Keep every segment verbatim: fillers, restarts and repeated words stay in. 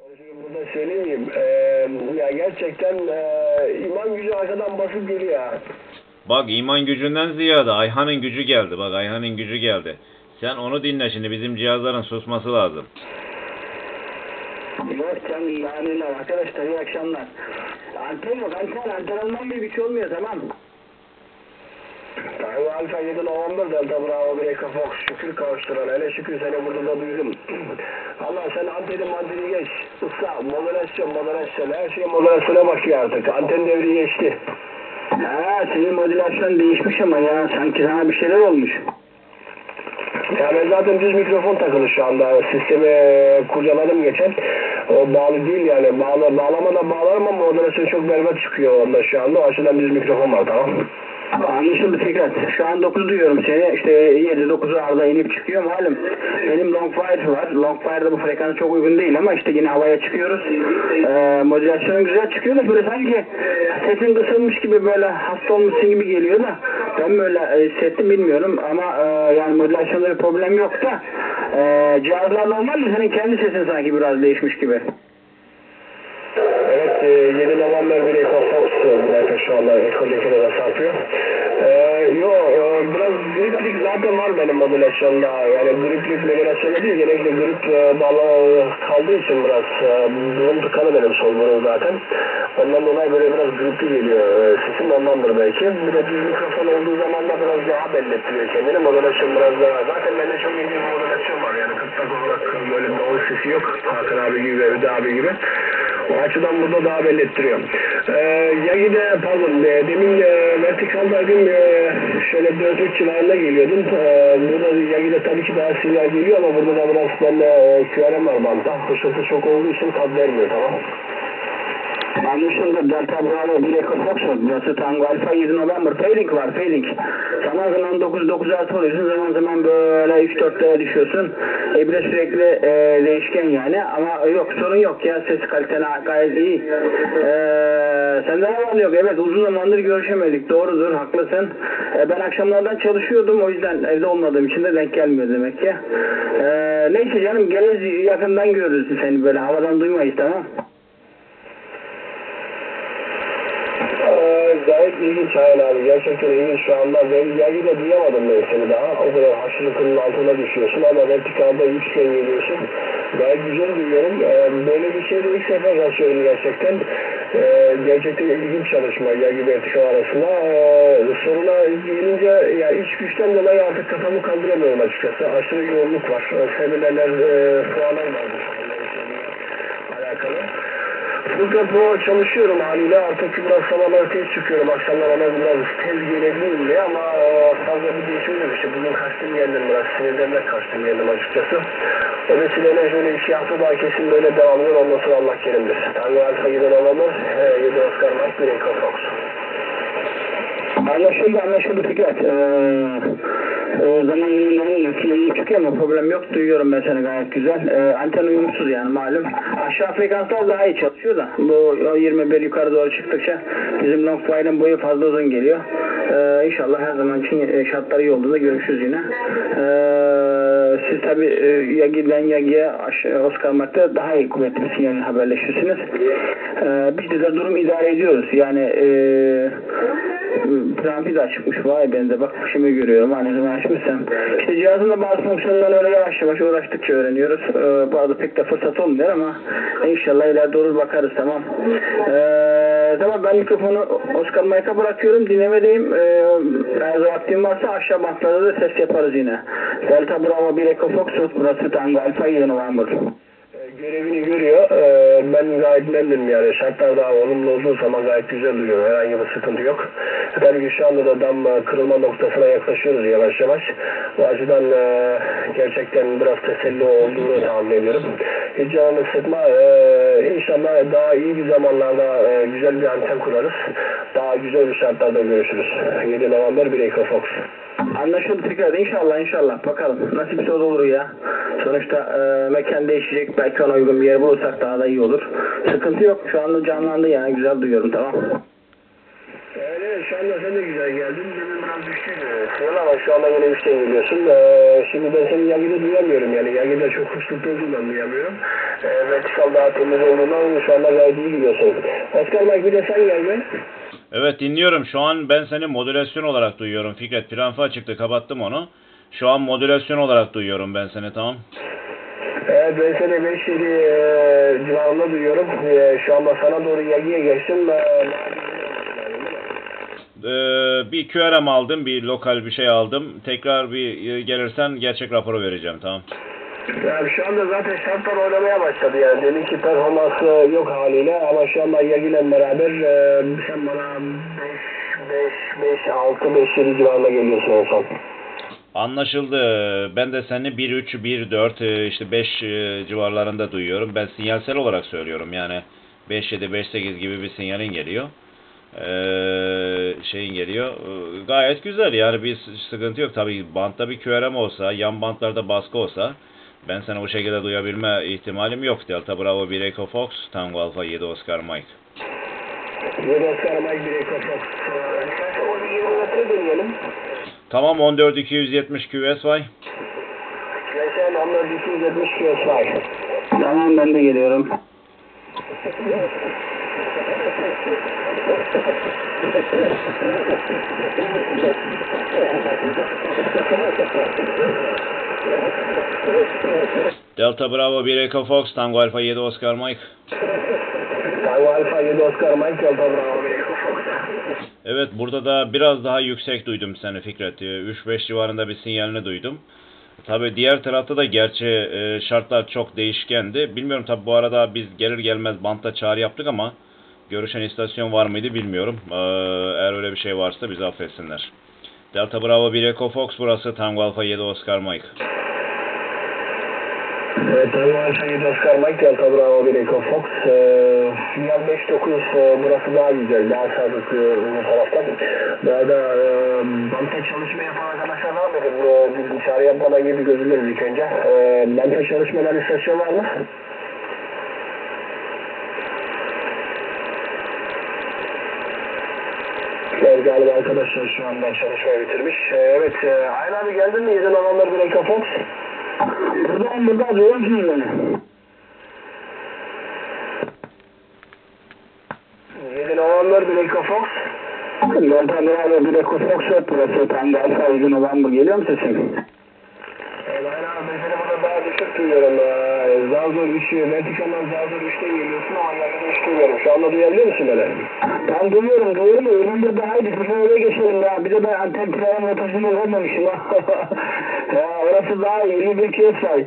Şimdi burada söyleyeyim, ee, ya gerçekten ee, iman gücü arkadan basıp geliyor ya. Bak iman gücünden ziyade Ayhan'ın gücü geldi. Bak Ayhan'ın gücü geldi. Sen onu dinle şimdi, bizim cihazların susması lazım. Yok canım, yani arkadaşlar iyi akşamlar. Anten yok, anten, anten olman bir güç olmuyor, tamam. Tango Alfa yedi November Delta Bravo bir Eka Fox, şükür kavuşturan, hele şükür seni burada da duydum. Allah sen anteni manteni geç, ısla, moderasyon, moderasyon, her şey moderasyona bakıyor artık, anten devri geçti. Ha, senin modülasyon değişmiş ama ya, sanki sana bir şeyler olmuş. Ya ben zaten düz mikrofon takılı şu anda, sistemi kurcaladım geçen. O bağlı değil yani, bağlı, bağlama da bağlarım ama moderasyon çok berbat çıkıyor onda şu anda, o açıdan düz mikrofon var, tamam. Anlaşıldı Fikret. Şu an dokuz duyuyorum seni. İşte yedi dokuzu arada inip çıkıyor malum. Benim Longfire var. Longfire'da bu frekans çok uygun değil ama işte yine havaya çıkıyoruz. Ee, modülasyonun güzel çıkıyor da böyle sanki sesin kısılmış gibi, böyle hasta olmuşsun gibi geliyor da ben böyle e, hissettim, bilmiyorum ama e, yani modülasyonda bir problem yok da e, cihazlar normal mi? Senin kendi sesin sanki biraz değişmiş gibi. Evet, yedi November bir Eko Fox, zaten şu anda ekodekine de sarkıyor. Ee, yo, biraz griplik zaten var benim modülasyonda, yani griplik modülasyonu değil, genellikle grip e, bağlı kaldığı için biraz, e, burun tıkanı benim sol burun zaten. Ondan dolayı böyle biraz gripli geliyor e, sesim, ondandır belki. Bir de düz mikrofon olduğu zaman da biraz daha belli ettiriyor kendini, modülasyon biraz daha, zaten bende çok iyi bir modülasyon var, yani kırk dakika olarak böyle bir ağır sesi yok, Hakan abi gibi, Evde abi gibi. O açıdan burada daha belli ettiriyor. Ee, Yagi'de, pardon, e, demin e, vertikaldaydım, e, şöyle dört üç civarında geliyordum. E, burada Yagi'de tabii ki daha sinyal geliyor ama burada da biraz bende e, Q R M var bantta. Fırsatı çok olduğu için tat vermiyor, tamam. Anlaşıldı. Delta Bravo bir Eko Fox, burası Tango Alfa yedi November. Failing var, failing. Zaman zaman dokuz dokuz altı oluyorsun, zaman zaman böyle üç dörtlere düşüyorsun. Ebre sürekli e, değişken yani, ama yok, sorun yok ya, ses kaliten gayet iyi. E, sende ne var yok? Evet, uzun zamandır görüşemedik, doğrudur, haklısın. E, ben akşamlardan çalışıyordum, o yüzden evde olmadığım için de denk gelmiyor demek ki. E, neyse canım, geliriz, yakından görürüz seni, böyle havadan duymayız, tamam. Ee, gayet ilginç Ayhan abi, gerçekten ilginç şu anda. Ben Yagi'de duyamadım ben seni daha, o kadar haşırı kılın altına düşüyorsun ama vertikalda üçgen geliyorsun. Gayet güzel duyuyorum. Ee, böyle bir şeyde ilk sefer rastıyorum gerçekten. Ee, gerçekten ilginç çalışma Yagi vertikal arasında. Ee, soruna gelince, yani iç güçten dolayı artık kafamı kaldıramıyorum açıkçası. Aşırı yoğunluk var. Seminerler, e, fuarlar var bu alakalı. Bu tempo çalışıyorum haliyle, artık biraz sabahlar tez çıkıyorum, akşamlar ona biraz tez gelebilirim diye ama e, fazla bir değişim yok işte. Bugün kaçtım geldim, biraz sinirlerine kaçtım geldim açıkçası. O vesileyle şöyle iki hafta daha kesin böyle devam ediyor, ondan sonra Allah kerimdir. Tango Alfa yedi November, yedi Oscar Mike, bir Eko Fox. Anlaşıldı, anlaşıldı Fikret. Ee, o zaman yayınların çıkıyor ama problem yok, duyuyorum ben seni gayet güzel. Ee, anten uyumsuz yani malum. Aşağı frekanslar daha iyi çalışıyor da bu yirmi bir yukarı doğru çıktıkça bizim Longfire'ın boyu fazla uzun geliyor. Ee, inşallah her zaman için şartları iyi olduğunda görüşürüz yine. Ee, siz tabi e, Yagi'den Yagi'ye Oscar Mark'ta daha iyi kuvvetli bir sinyalle haberleşirsiniz. Ee, biz de, de durum idare ediyoruz yani. E, Trampi de açıkmış, vay ben de bak şimdi görüyorum, hani zaman açmışsam. İşte cihazın da bazı fonksiyonlarını öyle yavaş yavaş uğraştıkça öğreniyoruz. Ee, bazı pek de fırsat olmuyor ama inşallah ileride olur, bakarız, tamam. Ee, tamam, ben mikrofonu Oscar Mike'a bırakıyorum, dinlemedeyim. Ee, eğer vaktim varsa aşağı bantlarda da ses yaparız yine. Delta Bravo bir Eko Fox, burası Tango Alfa yedi November. Görevini görüyor. Ee, ben gayet memnunum yani. Şartlar daha olumlu olduğu zaman gayet güzel duyuyor. Herhangi bir sıkıntı yok. Tabii ki şu anda da dam kırılma noktasına yaklaşıyoruz yavaş yavaş. Bu açıdan e, gerçekten biraz teselli olduğunu tahmin ediyorum. Hiç canını sıkma. Ee, inşallah daha iyi bir zamanlarda e, güzel bir anten kurarız. Daha güzel bir şartlarda görüşürüz. yedi November bir Eko Fox. Anlaşıldı Fikret, inşallah inşallah, bakalım nasipse olur ya. Sonuçta e, mekan değişecek, belki ona uygun bir yer bulursak daha da iyi olur. Sıkıntı yok, şu anda canlandı yani, güzel duyuyorum, tamam. Evet, evet, şu anda sen de güzel geldin. Demin biraz düştüydü. Sıyıl ama şu anda yine üçten geliyorsun. Ee, şimdi ben seni Yagi'de duyamıyorum. Yani Yagi'de çok hırslıklı olduğundan duyamıyorum. Ee, vertikal daha temiz olduğundan şu anda gayet iyi gidiyorsun. Oscar Mike bir de sen gel be. Evet dinliyorum. Şu an ben seni modülasyon olarak duyuyorum Fikret. Piranfa çıktı, kapattım onu. Şu an modülasyon olarak duyuyorum ben seni, tamam. Evet, ben seni beş yedi e, civarında duyuyorum. E, şu anda sana doğru Yagi'ye geçtim. E, Ee, bir Q R M aldım, bir lokal bir şey aldım. Tekrar bir e, gelirsen gerçek raporu vereceğim, tamam. Yani şu anda zaten şartlar oynamaya başladı yani. Deminki performansı yok haliyle ama şu anda Yagi'yle beraber e, sen bana beş, beş, beş, altı, beş, yedi civarında geliyorsun en son. Anlaşıldı. Ben de seni bir üç, bir dört, e, işte beş e, civarlarında duyuyorum. Ben sinyalsel olarak söylüyorum yani. beş yedi, beş sekiz gibi bir sinyalin geliyor. Ee, şeyin geliyor. Ee, Gayet güzel yani, bir sıkıntı yok. Tabii bantta bir Q R M olsa, yan bantlarda baskı olsa ben seni bu şekilde duyabilme ihtimalim yok. Delta Bravo bir Echo Fox, Tango Alpha yedi Oscar Mike. yedi Oscar Mike, bir Echo Fox. İstersen o yirmi metre deneyelim. Tamam, on dört iki yüz yetmiş Q S Y. Geçen on dört iki yüz yetmiş Q S Y. Tamam, ben de geliyorum. Delta Bravo bir Echo Fox, Tango Alpha yedi Oscar Mike. Tango Alpha yedi Oscar Mike, Delta Bravo bir Echo Fox. Evet, burada da biraz daha yüksek duydum seni Fikret. üç beş civarında bir sinyalini duydum. Tabii diğer tarafta da gerçi e, şartlar çok değişkendi. Bilmiyorum tabii, bu arada biz gelir gelmez bantta çağrı yaptık ama görüşen istasyon var mıydı bilmiyorum. Ee, eğer öyle bir şey varsa bizi affetsinler. Delta Bravo bir Echo Fox, burası Tango Alpha yedi Oscar Mike. Evet, Tango Alpha yedi Oscar Mike, Delta Bravo bir Echo Fox. Ee, Sinyal beş dokuz, e, burası daha güzel, daha sağlıklı bu taraftan. Daha da e, bantta çalışma yapan arkadaşlar var mıdır? Bu bilgisayarı yapmadan gibi gözülür ilk önce. E, bantta çalışmadan istasyon var mı? Evet, galiba arkadaşlar şu anda çalışmayı bitirmiş. Ee, evet, e, Ayhan abi geldin mi? yedi November bir Echo Fox. Buradan burada duyuyor musunuz beni? yedi November bir Echo Fox. Delta Bravo bir Echo Fox yok burası. Tango Alpha yedi November, geliyor mu sesim? Evet, Ayhan abi ben seni burada daha düşük duyuyorum. Ee, Zalzor üç, vertikaldan Zalzor üçten geliyorsun ama yakında üç duyuyorum. Şu anda duyabiliyor musun beni? Ben duyuyorum, duyuyorum. Önümde daha iyi. Bir öyle geçelim ya. Bir de ben anten tren rotasını görmemişim. Ya orası daha iyi. yirmi bir Q S Y.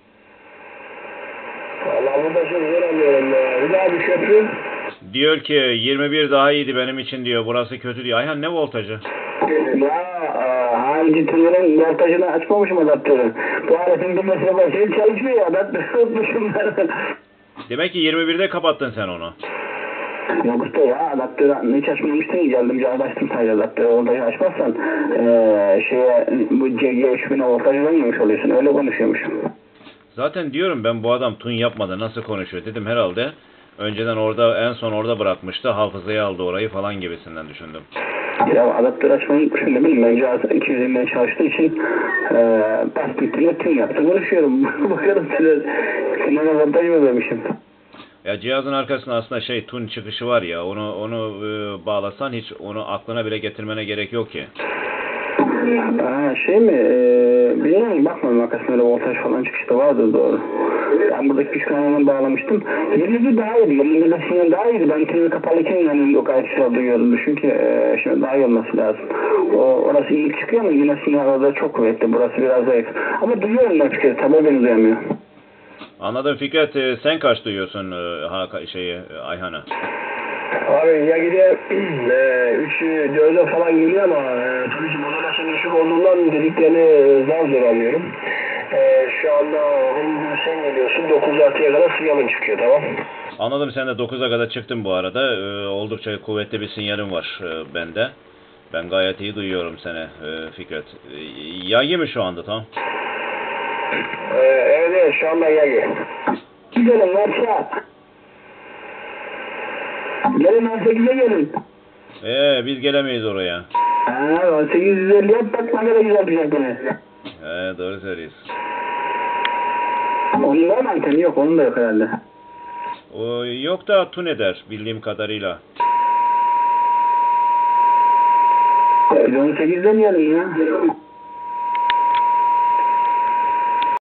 Vallahi burada çok zor anlıyorum ya. Bir daha bir köprü. Diyor ki yirmi bir daha iyiydi benim için diyor. Burası kötü diyor. Ayhan, ne voltajı? Ya hangi trenin voltajını açmamışım adaptörü. Bu aletin bir metre başı çalışmıyor ya. Adaptörü unutmuşum ben. Demek ki yirmi birde kapattın sen onu. Yok usta ya, adaptörü hiç açmamıştın ki, geldim açtım sadece adaptörü. Voltajı açmazsan ee, şeye, bu C G üç bine voltajı vermemiş oluyorsun, öyle konuşuyormuşum. Zaten diyorum ben, bu adam tun yapmadı, nasıl konuşuyor dedim, herhalde önceden orada, en son orada bırakmıştı, hafızaya aldı orayı falan gibisinden düşündüm. Ya adaptör açmayı unutmuşum, ne bileyim, ben cihaz iki yüz elli'den çalıştığı için ee, bastım tüm yaptı konuşuyorum. Bakalım size sinema voltajı mı vermişim. Ya cihazın arkasında aslında şey, tun çıkışı var ya, onu onu e, bağlasan hiç onu aklına bile getirmene gerek yok ki. Ha, şey mi? Ee, bilmiyorum, bakmadım arkasında öyle voltaj falan çıkışta vardı, doğru. Ben buradaki güç kanalına bağlamıştım. yirmi bir daha iyiydi. yirmi birde sinyal daha iyiydi. Ben tünel kapalıyken yani o gayet güzel duyuyordum. Çünkü e, şimdi daha iyi olması lazım. O, orası iyi çıkıyor ama yine sinyal orada çok kuvvetli. Burası biraz zayıf. Ama duyuyorum ben fikri. Tabii beni duyamıyor. Anladım Fikret, e, sen kaç duyuyorsun e, ha, şeyi, e, Ayhan'a? Abi ya gide üç dörde falan geliyor ama e, tabii ki modelasyon düşük olduğundan dediklerini zar zor alıyorum. E, şu anda on sen geliyorsun, dokuz altıya kadar sinyalın çıkıyor, tamam. Anladım, sen de dokuza kadar çıktın bu arada. E, oldukça kuvvetli bir sinyalin var e, bende. Ben gayet iyi duyuyorum seni e, Fikret. E, Yagi mi şu anda, tamam? E, evet evet, şu anda Yagi. Gidelim varsa. Gelin on sekize gelin. Ee, biz gelemeyiz oraya. Ha, on sekiz yüz elli yap bak ne kadar güzel bir şey gene. Ee, doğru söylüyorsun. Onun var mı anteni? Yok, onun da yok herhalde. O yok da tun eder bildiğim kadarıyla. on sekizden yiyelim ya.